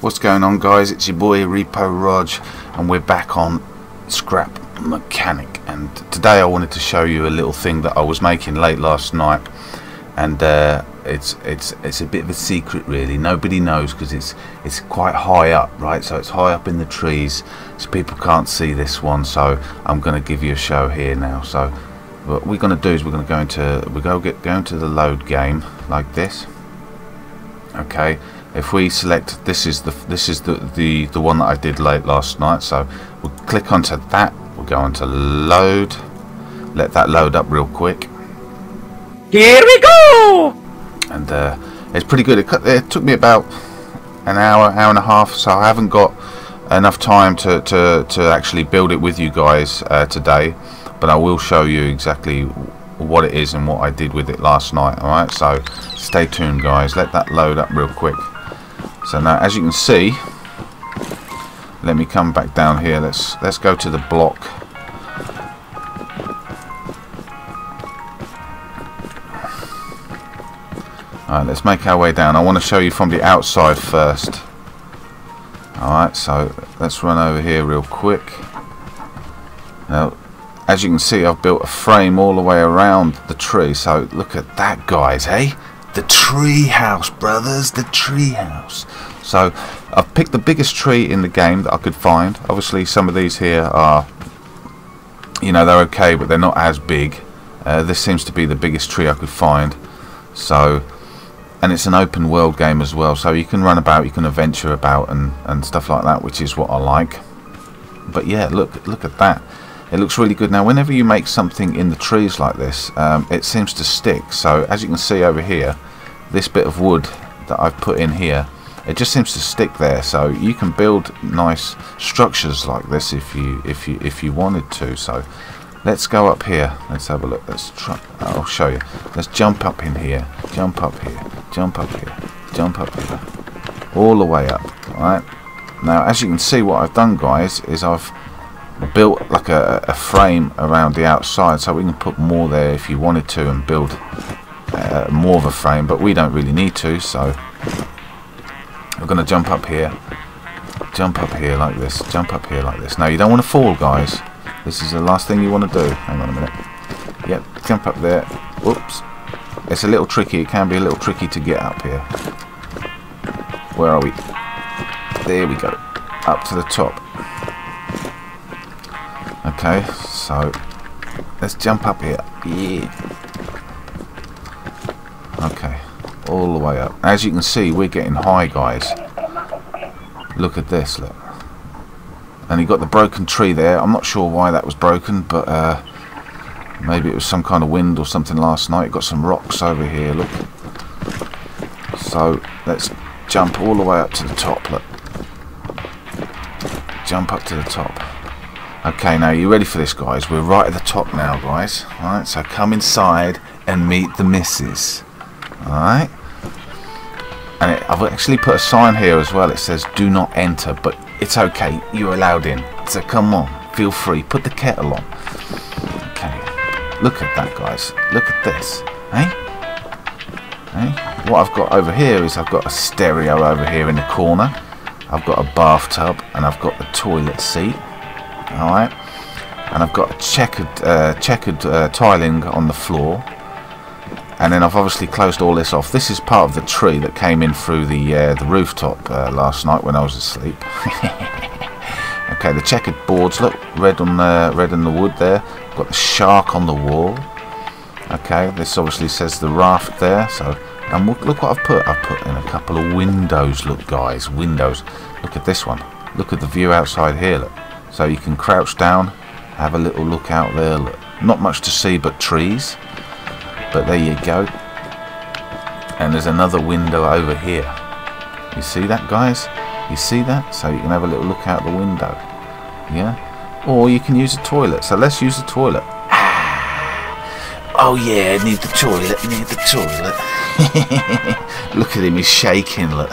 What's going on, guys? It's your boy Repo Rog, and we're back on Scrap Mechanic. And today I wanted to show you a little thing that I was making late last night, and it's a bit of a secret, really. Nobody knows because it's quite high up, right? So it's high up in the trees, so people can't see this one. So I'm going to give you a show here now. So what we're going to do is we're going to go into the load game like this. Okay. If we select, this is the one that I did late last night, so we'll click onto that, we'll go onto load, let that load up real quick. Here we go! And it's pretty good. It took me about an hour and a half, so I haven't got enough time to actually build it with you guys today, but I will show you exactly what it is and what I did with it last night. Alright, so stay tuned, guys. Let that load up real quick. So now, as you can see, let me come back down here. Let's go to the block. Alright, let's make our way down. I want to show you from the outside first. Alright, so let's run over here real quick. Now, as you can see, I've built a frame all the way around the tree. So look at that, guys, hey? The tree house, brothers, the tree house. So I've picked the biggest tree in the game that I could find. Obviously some of these here are, you know, they're okay, but they're not as big. This seems to be the biggest tree I could find. So, and it's an open world game as well, so you can run about, you can adventure about and stuff like that, which is what I like. But yeah, look at that. It looks really good. Now whenever you make something in the trees like this, it seems to stick. So as you can see over here, this bit of wood that I've put in here, it just seems to stick there. So you can build nice structures like this if you wanted to. So let's go up here. Let's have a look. Let's try. I'll show you. Let's jump up in here. Jump up here. Jump up here. Jump up here. All the way up. All right. Now as you can see, what I've done, guys, is I've built like a frame around the outside, so we can put more there if you wanted to and build more of a frame, but we don't really need to. So we're going to jump up here like this, jump up here like this. Now you don't want to fall, guys. This is the last thing you want to do. Hang on a minute. Yep, jump up there. Whoops, it's a little tricky. It can be a little tricky to get up here. Where are we? There we go, up to the top. Okay, so let's jump up here. Yeah. Okay, all the way up. As you can see, we're getting high, guys. Look at this, look. And you got the broken tree there. I'm not sure why that was broken, but maybe it was some kind of wind or something last night. Got some rocks over here, look. So let's jump all the way up to the top, look. Jump up to the top. Okay, now you ready for this, guys? We're right at the top now, guys. Alright, so come inside and meet the missus. Alright? And I've actually put a sign here as well. It says do not enter, but it's okay, you're allowed in. So come on, feel free. Put the kettle on. Okay, look at that, guys. Look at this. Hey? Hey? What I've got over here is I've got a stereo over here in the corner. I've got a bathtub and I've got the toilet seat. Alright, and I've got a checkered tiling on the floor, and then I've obviously closed all this off. This is part of the tree that came in through the rooftop last night when I was asleep. Okay, the checkered boards, look, red on the wood there. Got the shark on the wall. Okay, this obviously says the raft there. So, and look what I've put. I've put in a couple of windows. Look, guys, windows. Look at this one. Look at the view outside here. Look. So you can crouch down, have a little look out there. Look. Not much to see but trees, but there you go. And there's another window over here. You see that, guys? You see that? So you can have a little look out the window. Yeah? Or you can use a toilet. So let's use the toilet. Oh yeah, need the toilet, need the toilet. Look at him, he's shaking, look.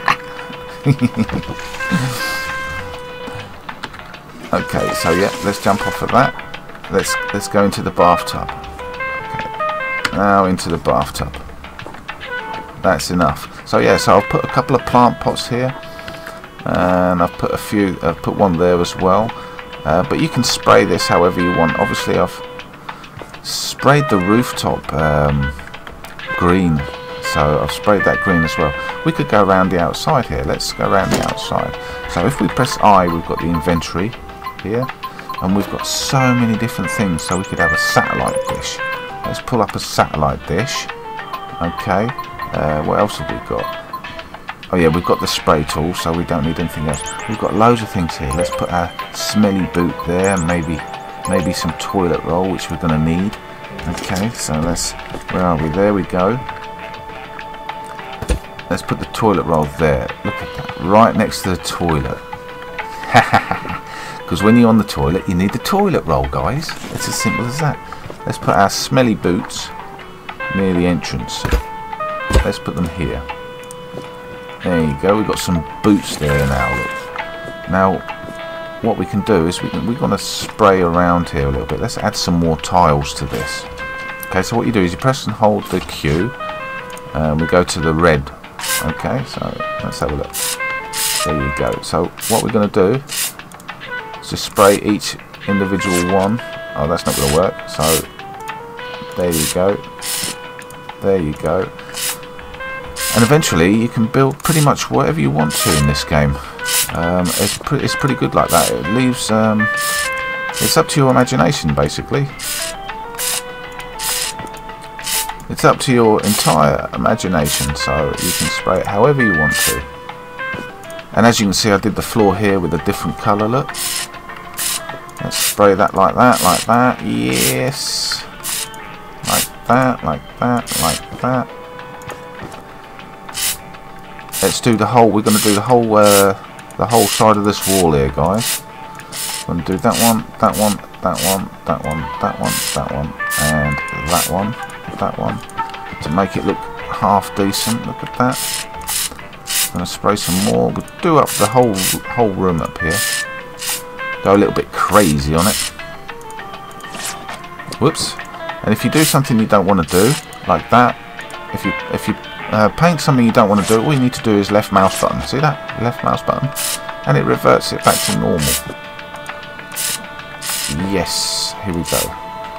Okay, so yeah, let's jump off of that. Let's go into the bathtub. Okay. Now into the bathtub. That's enough. So yeah, so I'll put a couple of plant pots here. and I've put one there as well. But you can spray this however you want. Obviously I've sprayed the rooftop green, so I've sprayed that green as well. We could go around the outside here. Let's go around the outside. So if we press I, we've got the inventory here, and we've got so many different things. So we could have a satellite dish. Let's pull up a satellite dish. Okay, what else have we got? Oh yeah, we've got the spray tool, so we don't need anything else. We've got loads of things here. Let's put our smelly boot there, maybe some toilet roll, which we're going to need. Okay, so where are we? There we go. Let's put the toilet roll there. Look at that, right next to the toilet. Because when you're on the toilet, you need the toilet roll, guys. It's as simple as that. Let's put our smelly boots near the entrance. Let's put them here. There you go. We've got some boots there now. Look. Now, what we can do is we're going to spray around here a little bit. Let's add some more tiles to this. Okay, so what you do is you press and hold the Q, and we go to the red. Okay, so let's have a look. There you go. So what we're going to do is just spray each individual one. Oh, that's not going to work. So there you go. There you go. And eventually you can build pretty much whatever you want to in this game. It's pretty good like that. It leaves it's up to your imagination, basically. It's up to your entire imagination, so you can spray it however you want to. And as you can see, I did the floor here with a different colour. Look, let's spray that like that, like that. Yes, like that, like that, like that. Let's do the whole. We're going to do the whole side of this wall here, guys. We're going to do that one, that one, that one, that one, that one, that one, and that one, that one, to make it look half decent. Look at that. I'm going to spray some more. We'll do up the whole room up here. Go a little bit crazy on it. Whoops. And if you do something you don't want to do, like that, if you paint something you don't want to do, all you need to do is left mouse button. See that? Left mouse button. And it reverts it back to normal. Yes, here we go.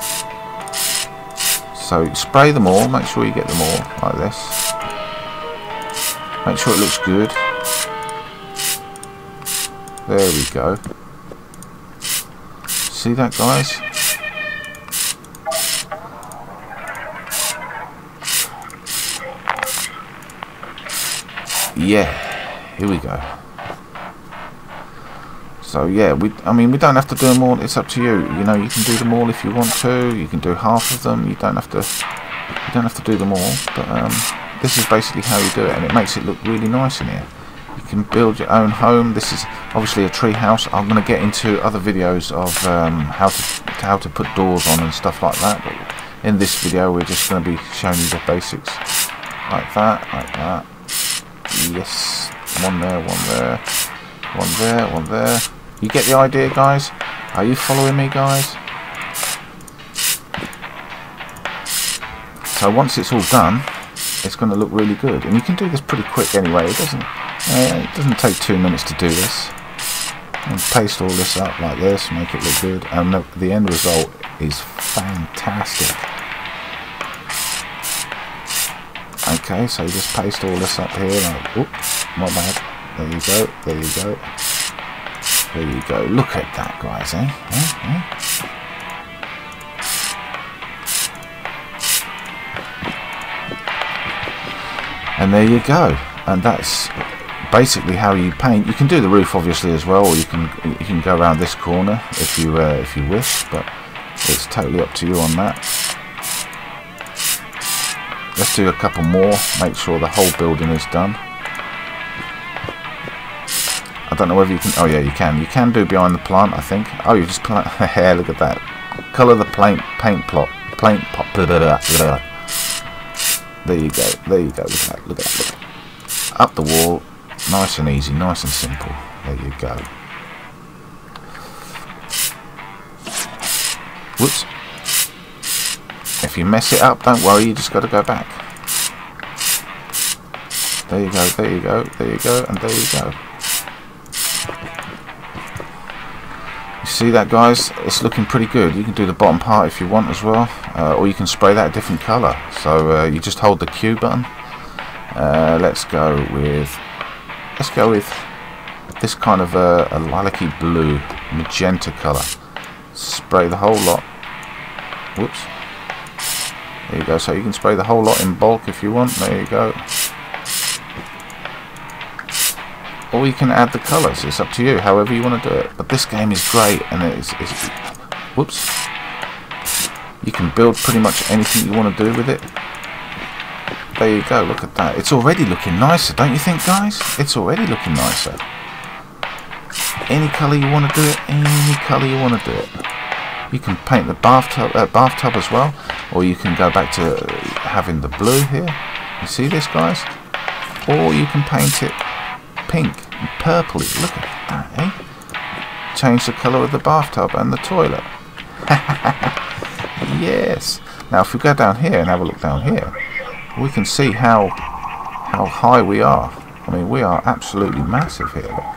So spray them all, make sure you get them all like this. Make sure it looks good. There we go. See that, guys? Yeah, here we go. So yeah, I mean we don't have to do them all. It's up to you. You know, you can do them all if you want to. You can do half of them. You don't have to do them all. But this is basically how you do it, and it makes it look really nice in here. You can build your own home. This is obviously a tree house. I'm going to get into other videos of how to put doors on and stuff like that. But in this video, we're just going to be showing you the basics, like that, like that. Yes, one there, one there, one there, one there. You get the idea, guys? Are you following me, guys? So once it's all done, it's going to look really good, and you can do this pretty quick anyway. It doesn't take 2 minutes to do this. And paste all this up like this, make it look good, and the end result is fantastic. Okay, so you just paste all this up here, like, oops, not bad. There you go, there you go, there you go. Look at that, guys, eh? And there you go. And that's basically how you paint. You can do the roof obviously as well, or you can go around this corner if you wish, but it's totally up to you on that. Let's do a couple more, make sure the whole building is done. I don't know whether you can, oh yeah, you can do behind the plant, I think. Oh, you just plant, hair, look at that. Colour the paint pot, blah, blah, blah. There you go, there you go, look at that, look at that, look. Up the wall, nice and easy, nice and simple. There you go. Whoops. If you mess it up, don't worry, you just got to go back. There you go, there you go, there you go, and there you go. see that, guys? It's looking pretty good. You can do the bottom part if you want as well, or you can spray that a different colour. So you just hold the Q button. Let's go with this kind of a lilac-y blue magenta colour. Spray the whole lot. Whoops. There you go. So you can spray the whole lot in bulk if you want. There you go. Or you can add the colours. It's up to you, however you want to do it. But this game is great, and it's whoops. You can build pretty much anything you want to do with it. There you go. Look at that. It's already looking nicer, don't you think, guys? It's already looking nicer. Any colour you want to do it. Any colour you want to do it. You can paint the bathtub as well, or you can go back to having the blue here. You see this, guys? Or you can paint it pink and purpley. Look at that, eh? Change the colour of the bathtub and the toilet. Yes. Now if we go down here and have a look down here, we can see how high we are. I mean, we are absolutely massive here. Look.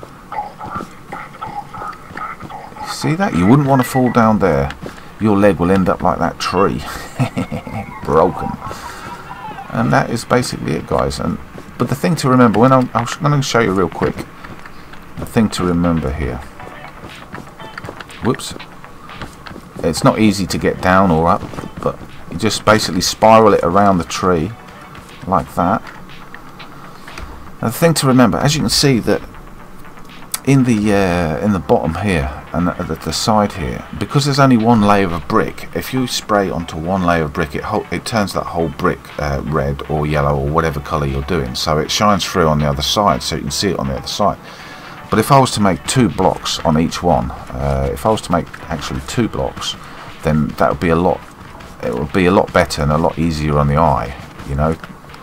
See that? You wouldn't want to fall down there. Your leg will end up like that tree. Broken. And that is basically it, guys. But the thing to remember, when I'm going to show you real quick, the thing to remember here. Whoops. It's not easy to get down or up, but you just basically spiral it around the tree like that. And the thing to remember, as you can see, that in the bottom here and at the side here, because there's only one layer of brick, if you spray onto one layer of brick, it turns that whole brick red or yellow or whatever colour you're doing, so it shines through on the other side, so you can see it on the other side. But if I was to make 2 blocks on each one, if I was to make actually 2 blocks, then that would be a lot. It would be a lot better and a lot easier on the eye, you know.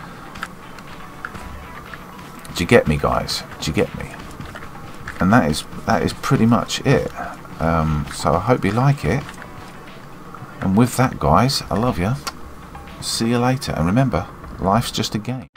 Do you get me, guys? Do you get me? And that is pretty much it. So I hope you like it. And with that, guys, I love you. See you later. And remember, life's just a game.